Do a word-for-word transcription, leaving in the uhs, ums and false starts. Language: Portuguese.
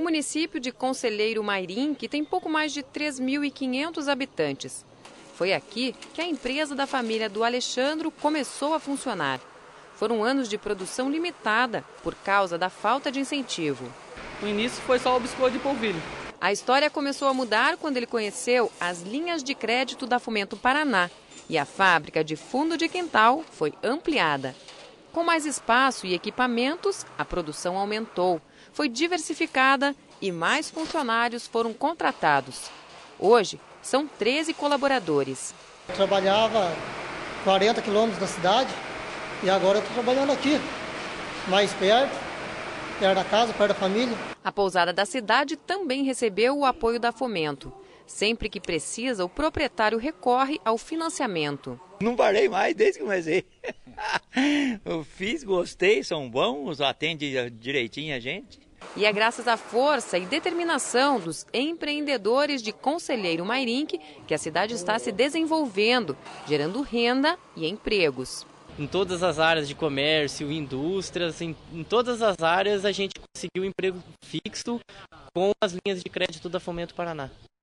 município de Conselheiro Mairinque tem pouco mais de três mil e quinhentos habitantes. Foi aqui que a empresa da família do Alexandro começou a funcionar. Foram anos de produção limitada por causa da falta de incentivo. No início foi só o biscoito de polvilho. A história começou a mudar quando ele conheceu as linhas de crédito da Fomento Paraná e a fábrica de fundo de quintal foi ampliada. Com mais espaço e equipamentos, a produção aumentou, foi diversificada e mais funcionários foram contratados. Hoje, são treze colaboradores. Eu trabalhava quarenta quilômetros da cidade e agora eu estou trabalhando aqui, mais perto, perto da casa, perto da família. A pousada da cidade também recebeu o apoio da Fomento. Sempre que precisa, o proprietário recorre ao financiamento. Não parei mais desde que comecei. Eu fiz, gostei, são bons, atendem direitinho a gente. E é graças à força e determinação dos empreendedores de Conselheiro Mairinque que a cidade está se desenvolvendo, gerando renda e empregos. Em todas as áreas de comércio, indústrias, em, em todas as áreas a gente conseguiu emprego fixo com as linhas de crédito da Fomento Paraná.